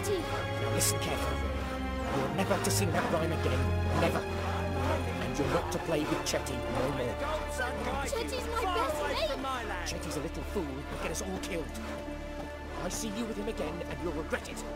Chetty! Now listen carefully. You're never to sing that rhyme again. Never. And you're not to play with Chetty no more. Chetty's my best mate! Chetty's a little fool who'll get us all killed. I see you with him again and you'll regret it.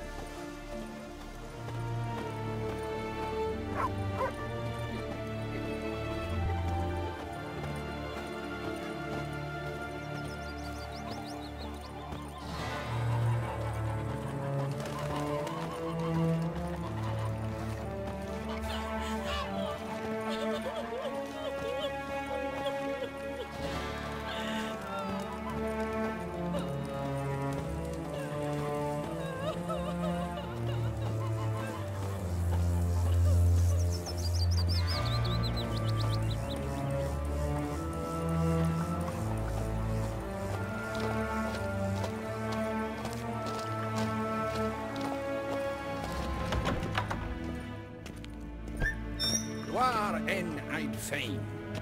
War en Eid Fein.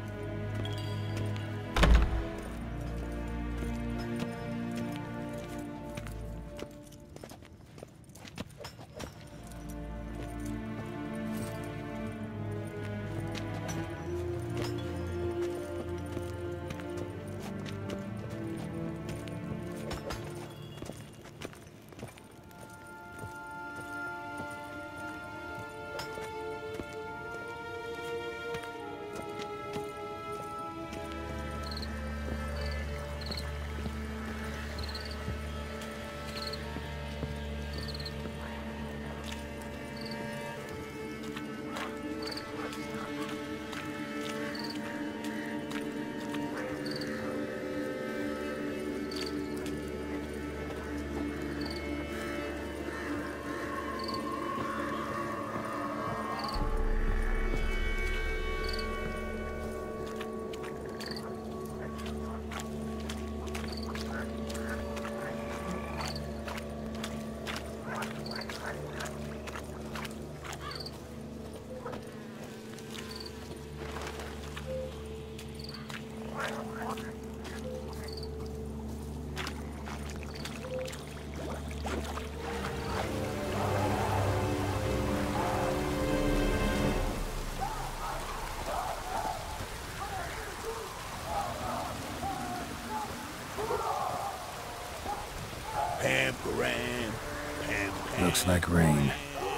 Looks like rain.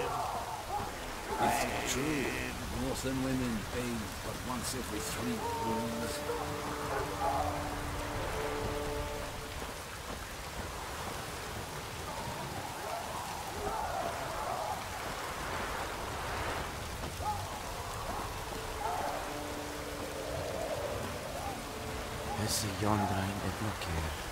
It's true. Northern women bathe but once every 3 moons. Esse yonder ainda não quer.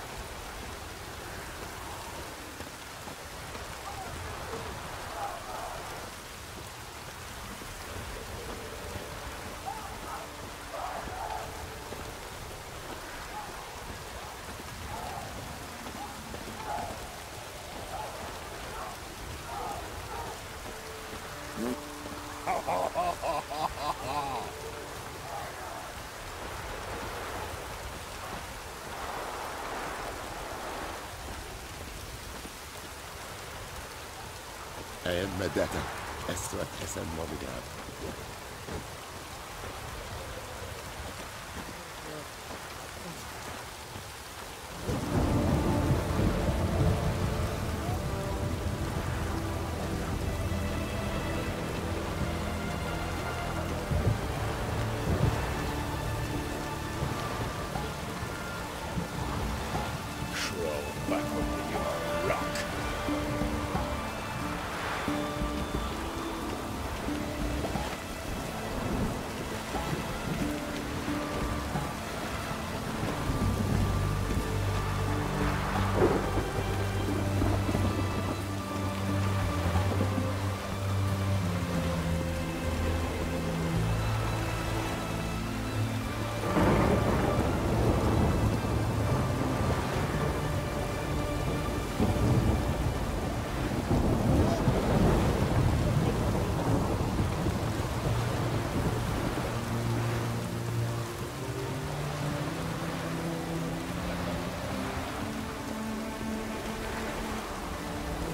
مداتا أسود حسن وبقاب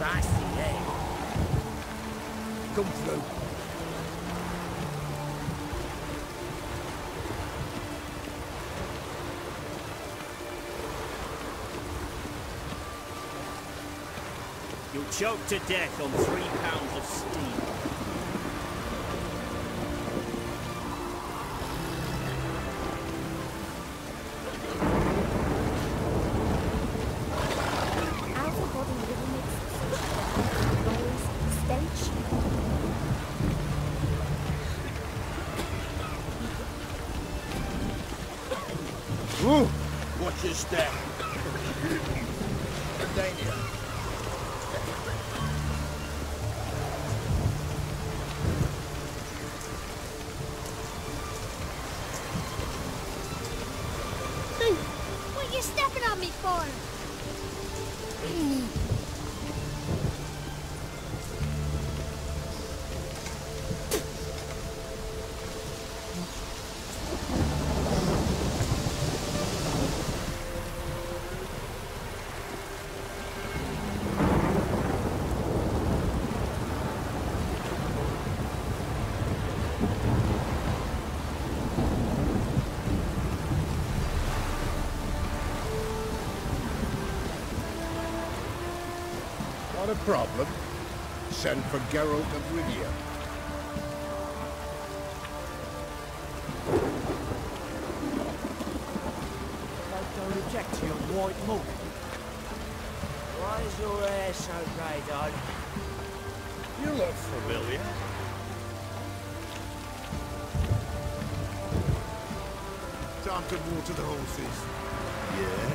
That's the end. Come through. You'll choke to death on 3 pounds of steam. Out-of-body living makes such a noise, stench. Ooh, watch your step. Danger. What you stepping on me for? Not a problem. Send for Geralt of Rivia. Don't object to your white mug. Why is your hair so grey, darling? You look familiar. Time to water the horses. Yeah?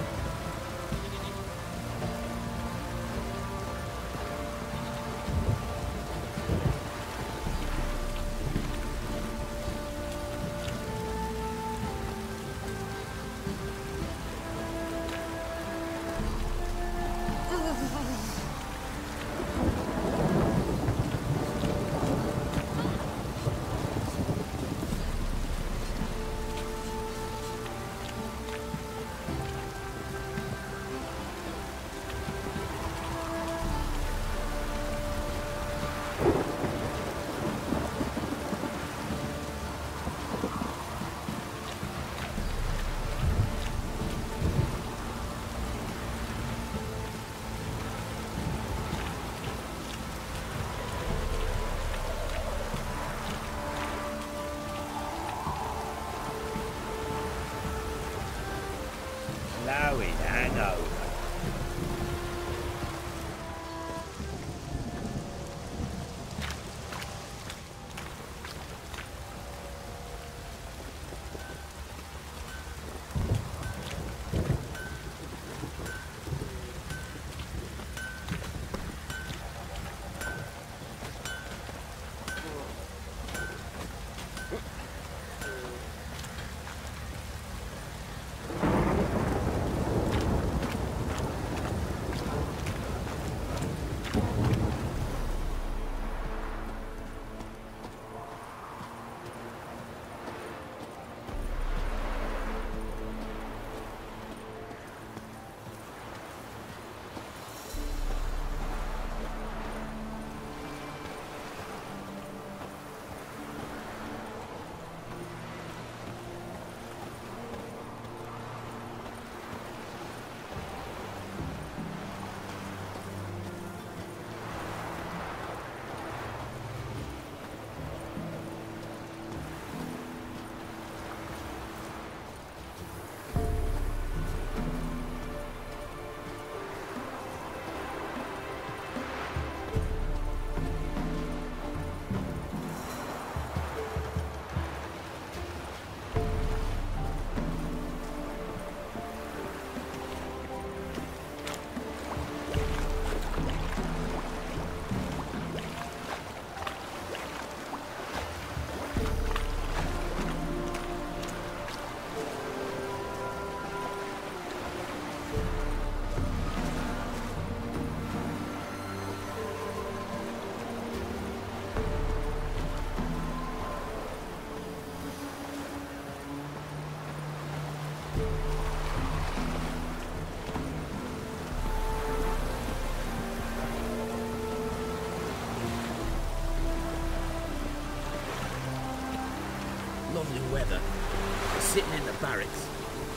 lovely weather. We're sitting in the barracks.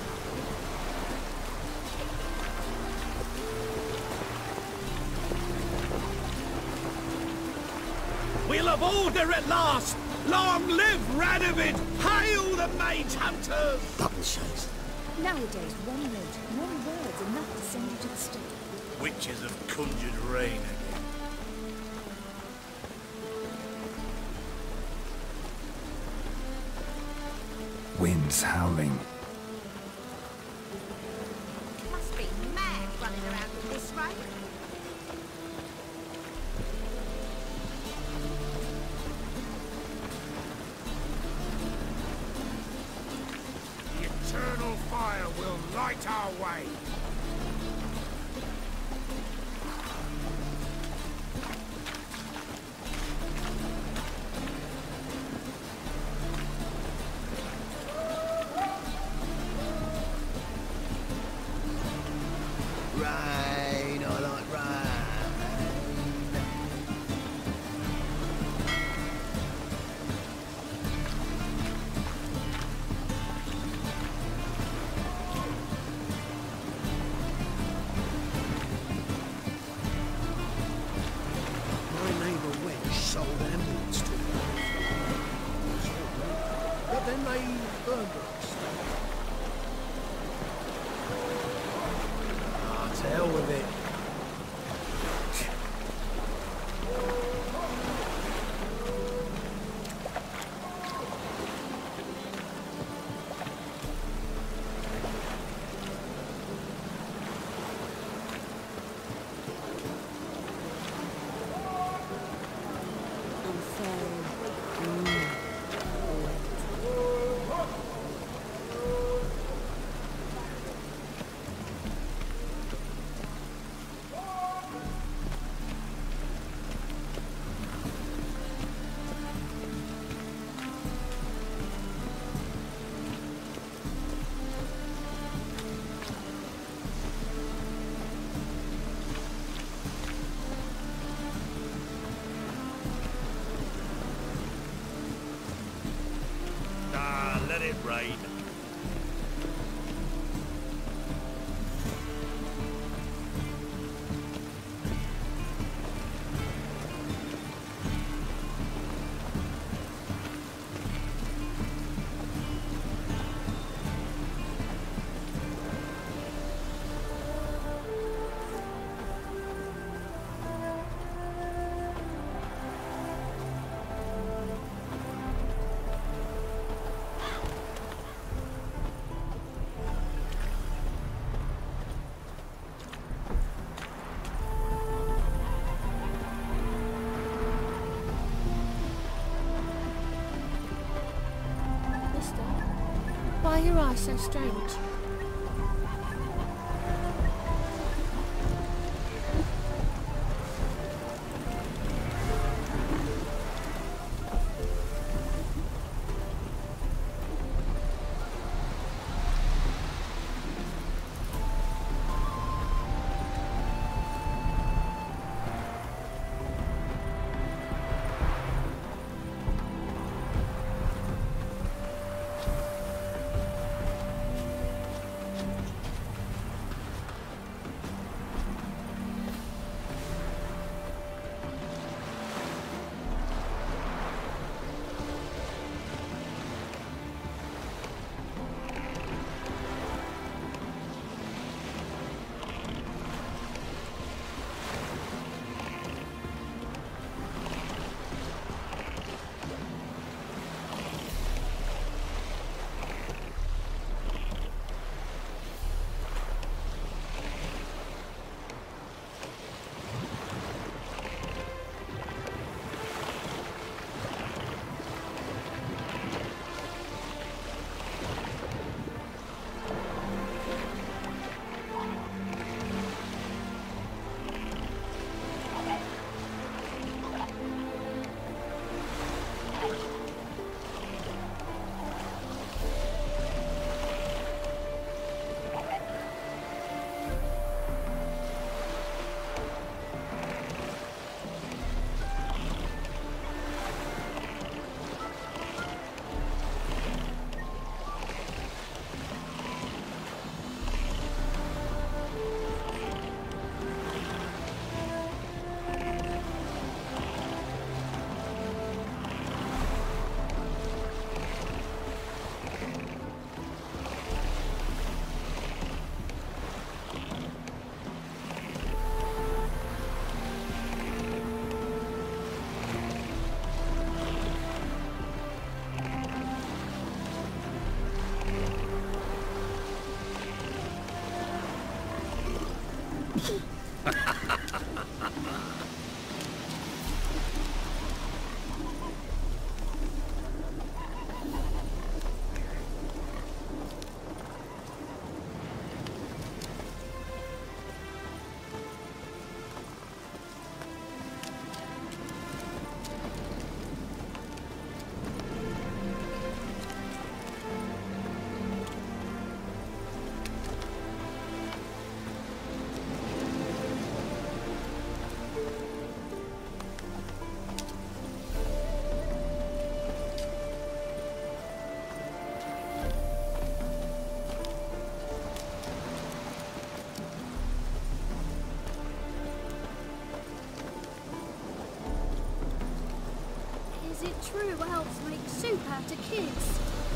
We'll have order at last! Long live Radovid! Hail the mage hunters! Double shows. Nowadays, one note, one word's enough to send you to the stake. Witches have conjured rain again. Winds howling. Must be mad running around in this rain. The eternal fire will light our way. Rain, I like rain. My neighbour Wench sold ambulance to me. But then they burned us. Ah, to hell with it. Ah, let it rain. Mister, why are your eyes so strange? Is it true elves make soup out of kids?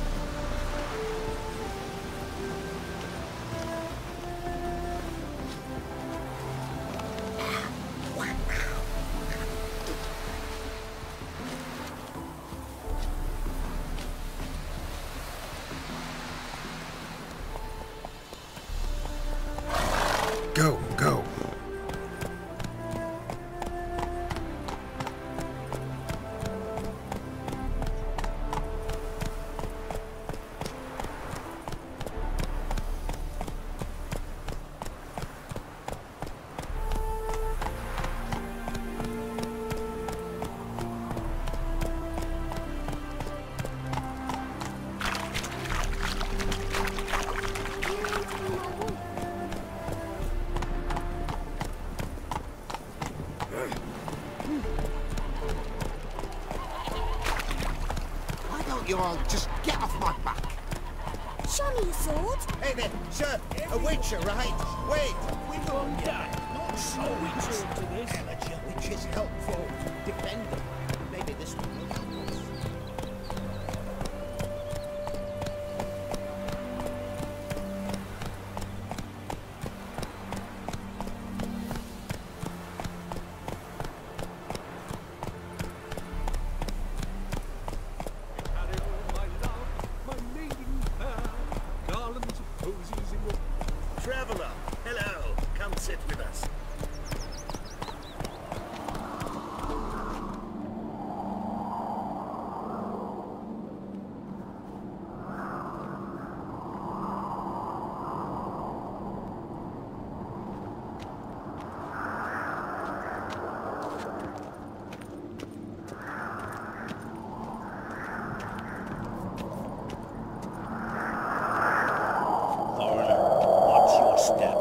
Go, go. Why don't you all just get off my back? Show me your sword. Hey there, sir, a witcher, right? Wait, We don't not so witches to this. amateur witches helpful. Defender. Maybe this one will help us. Carry on, my love, my maiden fair, garlands of posies in your... Traveller, hello. Come sit with us. Foreigner, watch your step.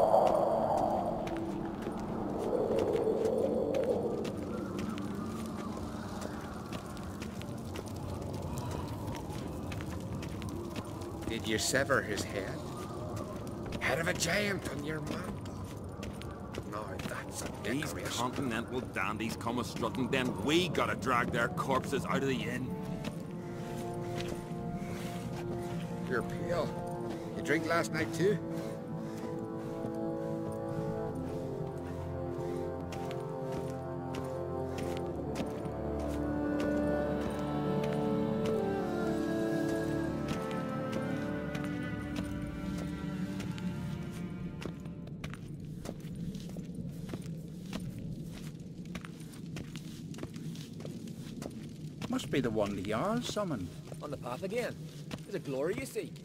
Did you sever his head? Head of a giant on your mantle. No, that's a These decoration. continental dandies come a strutting, then we gotta drag their corpses out of the inn. You're pale. You drink last night too? Must be the one the Jarl summoned. On the path again. There's a glory, you see.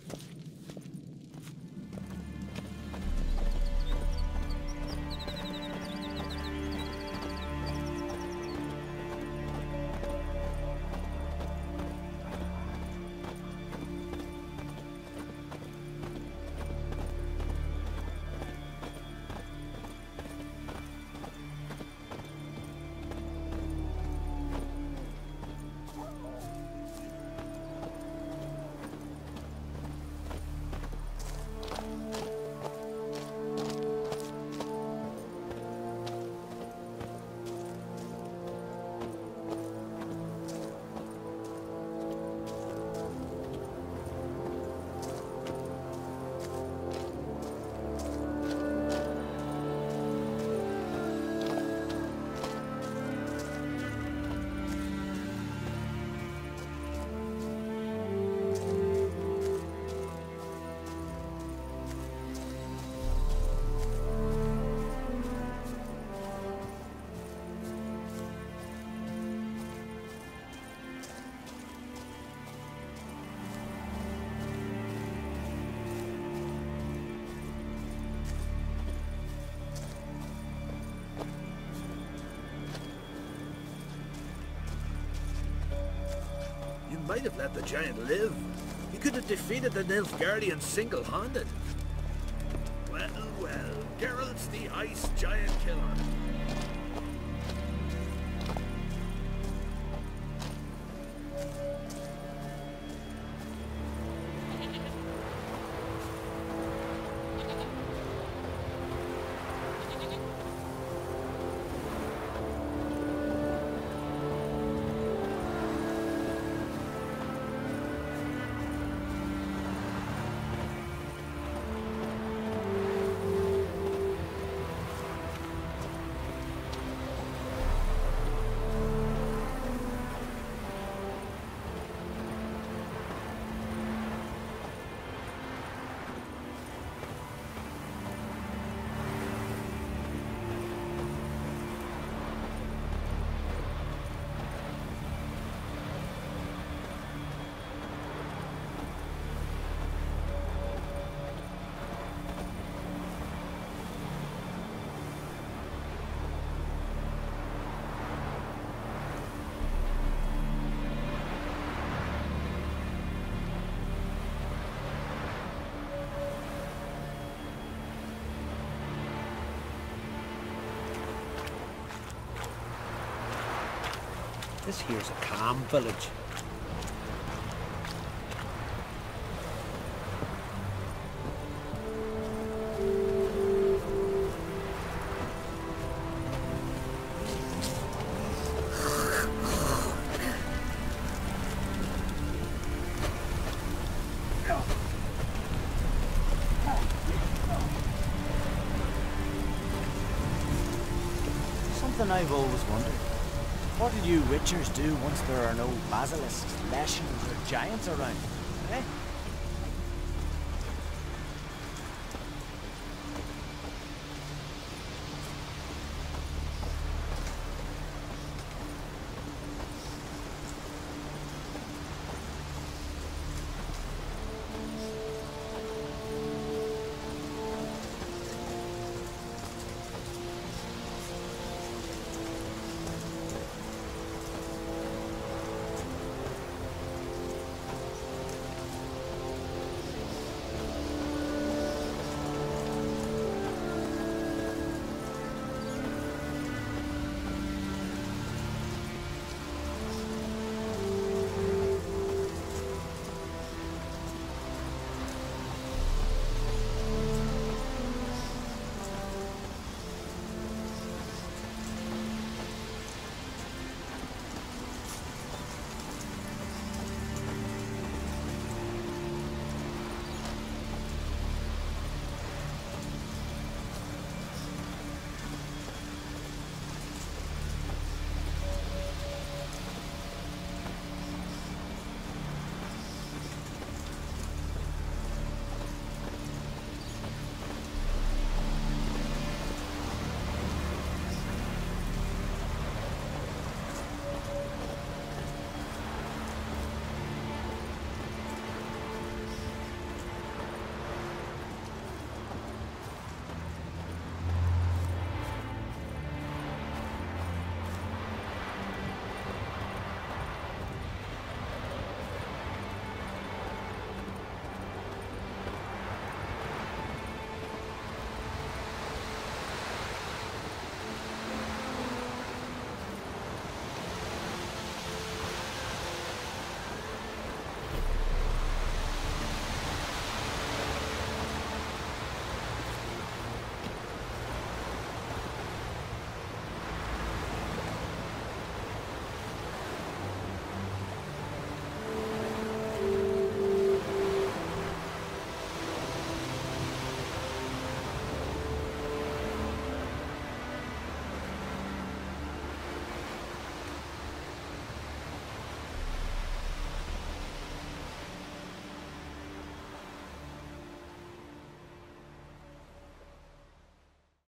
might have let the giant live. He could have defeated the Nilfgaardians single-handed. Well, well, Geralt's the ice giant killer. This here's a calm village. Something I've always wondered. What do you witchers do once there are no basilisks, leshens, or giants around? Eh?